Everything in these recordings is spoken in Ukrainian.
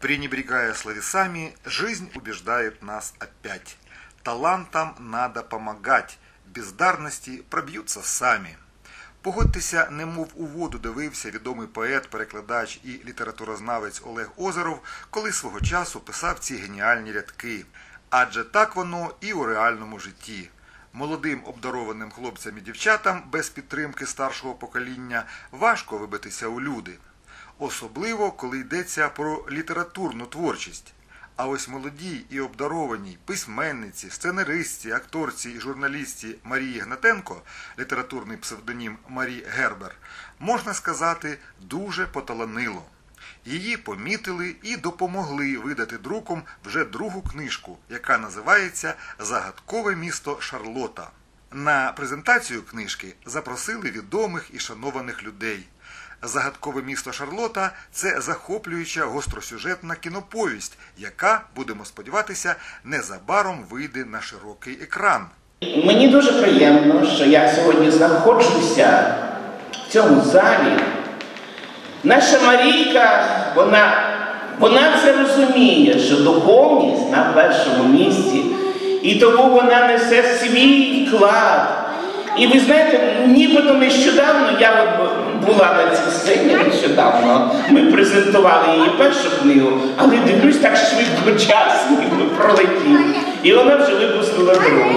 Пренебрегая словесами, жизнь убеждает нас опять. Талантам надо помогать, бездарності проб'ються самі. Погодьтеся, немов у воду дивився відомий поет, перекладач і літературознавець Олег Озеров, коли свого часу писав ці геніальні рядки. Адже так воно і у реальному житті. Молодим обдарованим хлопцям і дівчатам без підтримки старшого покоління важко вибитися у люди. Особливо, коли йдеться про літературну творчість. А ось молодій і обдарованій письменниці, сценаристці, акторці і журналістці Марії Гнатенко, літературний псевдонім Марі Гербер, можна сказати, дуже поталанило. Її помітили і допомогли видати друком вже другу книжку, яка називається «Загадкове місто Шарлота». На презентацію книжки запросили відомих і шанованих людей. «Загадкове місто Шарлота» – це захоплююча гостросюжетна кіноповість, яка, будемо сподіватися, незабаром вийде на широкий екран. Мені дуже приємно, що я сьогодні знаходжуся в цьому залі. Наша Марійка, вона це розуміє, що духовність на першому місці, і тому вона несе свій вклад. І ви знаєте, нібито нещодавно, я була на цій сцені нещодавно, ми презентували її першу книгу, але дивлюсь, так швидко час пролетів. І вона вже випустила другу.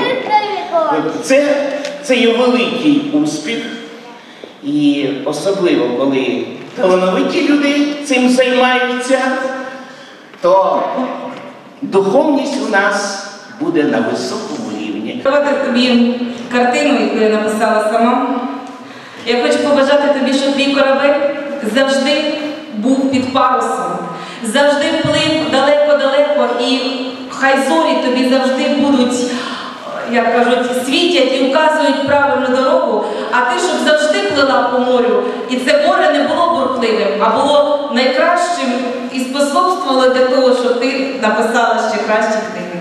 Це є великий успіх. І особливо, коли талановиті люди цим займаються, то духовність у нас буде на високому рівні. Давати тобі картину, яку я написала сама. Я хочу побажати тобі, щоб твій корабель завжди був під парусом, завжди плив далеко-далеко, і хай зорі тобі завжди будуть, як кажуть, світять і вказують правильну дорогу, а ти, щоб завжди плила по морю, і це море не було бурхливим, а було найкращим і способствувало для того, щоб ти написала ще кращі книги.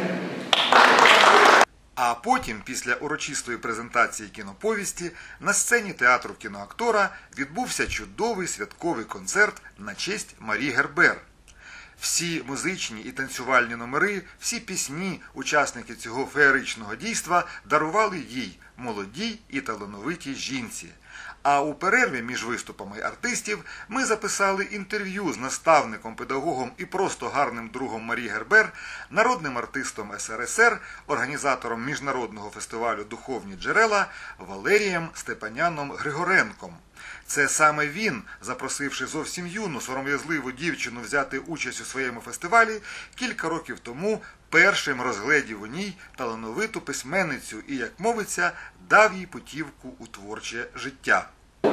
А потім, після урочистої презентації кіноповісті, на сцені театру кіноактора відбувся чудовий святковий концерт на честь Марі Гербер. Всі музичні і танцювальні номери, всі пісні учасники цього феєричного дійства дарували їй, молодій і талановитій жінці. А у перерві між виступами артистів ми записали інтерв'ю з наставником, педагогом і просто гарним другом Марі Гербер, народним артистом СРСР, організатором міжнародного фестивалю «Духовні джерела» Валерієм Степаняном Григоренком. Це саме він, запросивши зовсім юну, сором'язливу дівчину взяти участь у своєму фестивалі, кілька років тому першим розгледів у ній талановиту письменницю і, як мовиться, дав їй путівку у творче життя.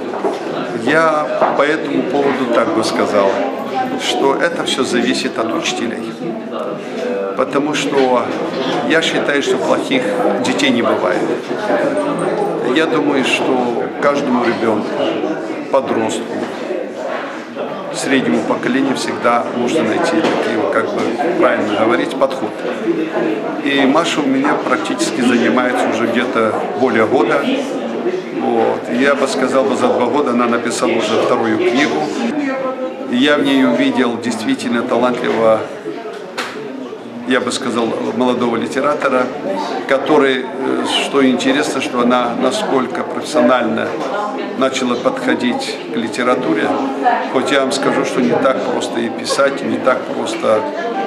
Я по этому поводу так бы сказал, что это все зависит от учителей. Потому что я считаю, что плохих детей не бывает. Я думаю, что каждому ребенку, подростку, среднему поколению всегда нужно найти такие, как бы правильно говорить, подход. И Маша у меня практически занимается уже где-то более года. Вот. Я бы сказал, за 2 года она написала уже 2-ю книгу. И я в ней увидел действительно талантливого, я бы сказал, молодого литератора, который, что интересно, что она насколько профессионально начала подходить к литературе. Хоть я вам скажу, что не так просто и писать, не так просто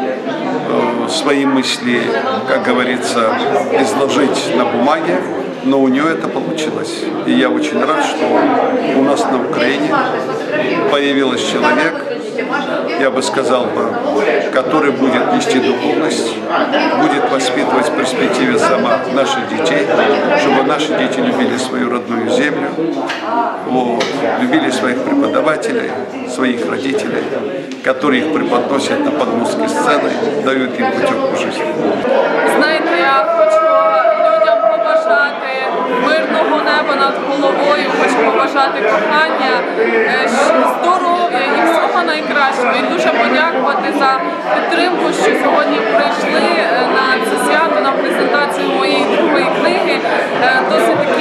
свои мысли, как говорится, изложить на бумаге, но у нее это получилось. И я очень рад, что у нас на Украине появился человек, я бы сказал, который будет нести духовность, будет воспитывать в перспективе сама наших детей, чтобы наши дети любили свою родную землю, вот, любили своих преподавателей, своих родителей, которые их преподносят на подмостки сцены, дают им путевку жизни. Знаєте, я хочу людям побажати мирного неба над головою, хочу побажати кохання, здоров'я і всього найкращого. І дуже подякувати за підтримку, що сьогодні прийшли на це свято, на презентацію моєї другої книги. Досить